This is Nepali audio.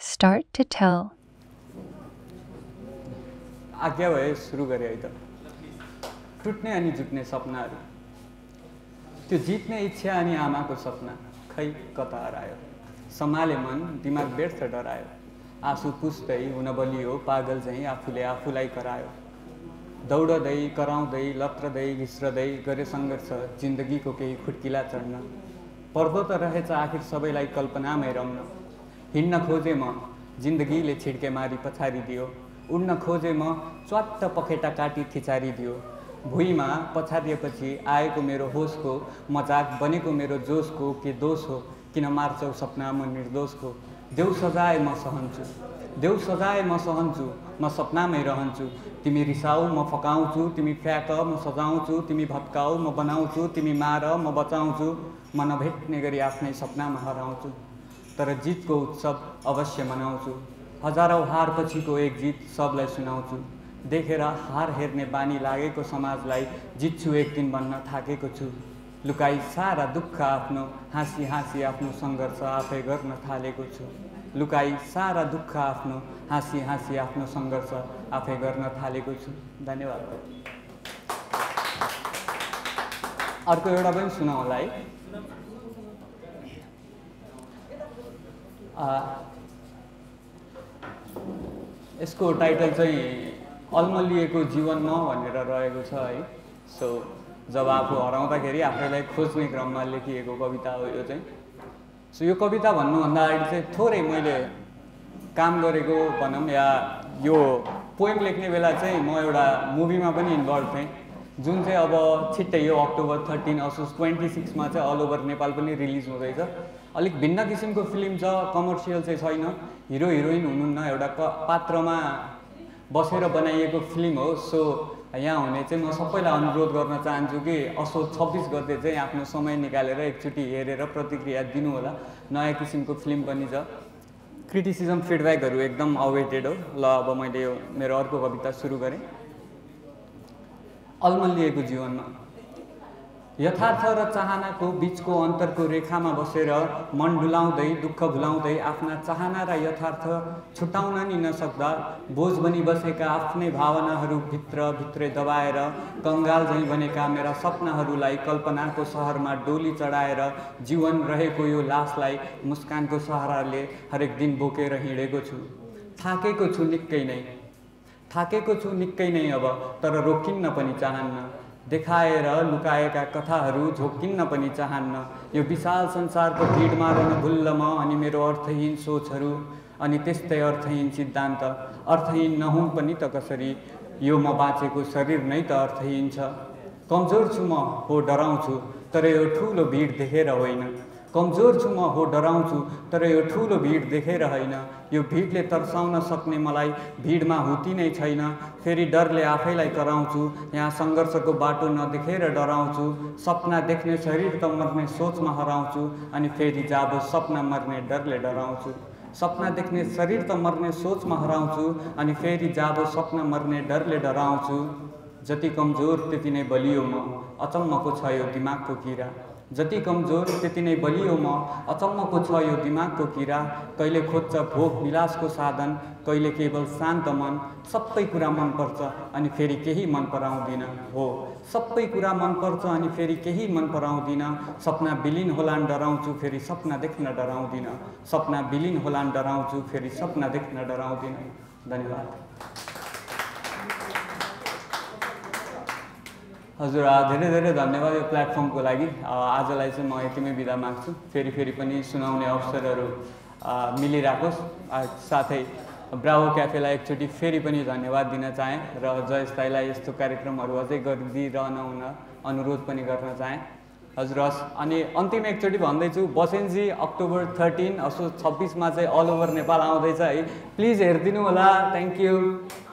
Start to tell. आज्ञा भए सुरु गरे है त टुट्ने अनि जुट्ने सपनाहरू त्यो जित्ने इच्छा अनि आमाको सपना खै कता हरायो सम्हाले मन दिमाग व्यर्थ डरायो आँसु पुस्दै हुन बलियो पागल झैँ आफूले आफूलाई करायो दौडदै कराउँदै लत्रदै घिस्रदै गरे सङ्घर्ष जिन्दगीको केही खुट्किला चढ्न पर्दो त रहेछ आखिर सबैलाई कल्पनामै रम्न हिँड्न खोजे म जिन्दगीले छिड्के मारी पछारिदियो उड्न खोजे म च्वाट्ट पखेटा काटी खिचारिदियो भुइँमा पछारिएपछि आएको मेरो होसको मजाक बनेको मेरो जोसको के दोष हो किन मार्छौ सपना म निर्दोषको देऊ सजाय म सहन्छु देऊ सजाय म सहन्छु म सपनामै रहन्छु तिमी रिसाऊ म फकाउँछु तिमी फ्याक म सजाउँछु तिमी भत्काऊ म बनाउँछु तिमी मार म बचाउँछु म नभेट्ने गरी आफ्नै सपनामा हराउँछु तर जितको उत्सव अवश्य मनाउँछु हजारौं हार पछिको एक जित सबलाई सुनाउँछु देखेर हार हेर्ने बानी लागेको समाजलाई जित्छु एक दिन भन्न थाकेको छु लुकाई सारा दुःख आफ्नो हाँसी हाँसी आफ्नो सङ्घर्ष आफै गर्न थालेको छु लुकाई सारा दुःख आफ्नो हाँसी हाँसी आफ्नो सङ्घर्ष आफै गर्न थालेको छु धन्यवाद अर्को एउटा पनि सुनाउला है यसको टाइटल चाहिँ अल्मलिएको जीवनमा भनेर रहेको छ है सो जब आफू हराउँदाखेरि आफैलाई खोज्ने क्रममा लेखिएको कविता हो यो चाहिँ सो यो कविता भन्नुभन्दा अगाडि चाहिँ थोरै मैले काम गरेको भनौँ या यो पोएम लेख्ने बेला चाहिँ म एउटा मुभीमा पनि इन्भल्भ थिएँ जुन चाहिँ अब छिट्टै यो अक्टोबर 13 असोज 26 मा चाहिँ अल ओभर नेपाल पनि रिलिज हुँदैछ अलिक भिन्न किसिमको फिल्म छ कमर्सियल चाहिँ छैन हिरो हिरोइन हुनुहुन्न एउटा पात्रमा बसेर बनाइएको फिल्म हो सो यहाँ हुने चाहिँ म सबैलाई अनुरोध गर्न चाहन्छु कि असोज 26 गते चाहिँ आफ्नो समय निकालेर एकचोटि हेरेर प्रतिक्रिया दिनु होला नयाँ किसिमको फिल्म पनि छ क्रिटिसिजम फिडब्याकहरू एकदम अवेटेड हो ल अब मैले यो मेरो अर्को कविता सुरु गरेँ अल्मलिएको जीवनमा यथार्थ र चाहनाको बीचको अन्तरको रेखामा बसेर मन डुलाउँदै दुःख भुलाउँदै आफ्ना चाहना र यथार्थ छुटाउन नि नसक्दा बोझ बनी बसेका आफ्नै भावनाहरू भित्रै दबाएर कङ्गाल झैँ बनेका मेरा सपनाहरूलाई कल्पनाको सहरमा डोली चढाएर जीवन रहेको यो लासलाई मुस्कानको सहाराले हरेक दिन बोकेर हिँडेको छु थाकेको छु निकै नै अब तर रोकिन्न पनि चाहन्न देखाएर लुकाएका कथाहरू झोकिन्न पनि चाहन्न यो विशाल संसारको भिडमा रहन भुल्ल म अनि मेरो अर्थहीन सोचहरू अनि त्यस्तै अर्थहीन सिद्धान्त अर्थहीन नहुँ पनि त कसरी यो म बाँचेको शरीर नै त अर्थहीन छ कमजोर छु म हो डराउँछु तर यो ठुलो भिड देखेर होइन कमजोर छु म हो डराउँछु तर यो ठुलो भिड देखेर होइन यो भिडले तर्साउन सक्ने मलाई भिडमा हुती नै छैन फेरि डरले आफैलाई कराउँछु यहाँ सङ्घर्षको बाटो नदेखेर डराउँछु सपना देख्ने शरीर त मर्ने सोचमा हराउँछु अनि फेरि जाबो सपना मर्ने डरले डराउँछु सपना देख्ने शरीर त मर्ने सोचमा हराउँछु अनि फेरि जाबो सपना मर्ने डरले डराउँछु जति कमजोर त्यति नै बलियो म अचम्मको छ यो दिमागको किरा जति कमजोर त्यति नै बलियो म अचम्मको छ यो दिमागको किरा कहिले खोज्छ भोग विलासको साधन कहिले केवल शान्त मन सबै कुरा मनपर्छ अनि फेरि केही मन पराउँदिन हो सबै कुरा मनपर्छ अनि फेरि केही मन पराउँदिन सपना विलीन होलान् डराउँछु फेरि सपना देख्न डराउँदिन सपना विलीन होलान् डराउँछु फेरि सपना देख्न डराउँदिन धन्यवाद हजुर धेरै धेरै धन्यवाद यो प्लेटफर्मको लागि आजलाई चाहिँ म यतिमै बिदा माग्छु फेरि पनि सुनाउने अवसरहरू मिलिराखोस् साथै ब्राभो क्याफेलाई एकचोटि फेरि पनि धन्यवाद दिन चाहेँ र जयेश दाइलाई यस्तो कार्यक्रमहरू अझै गरिदिइरहन हुन अनुरोध पनि गर्न चाहेँ हजुर हस् अनि अन्तिम एकचोटि भन्दैछु बसेन्जी अक्टोबर 13 असोज 26 मा चाहिँ अल ओभर नेपाल आउँदैछ है प्लिज हेरिदिनु होला थ्याङ्क यू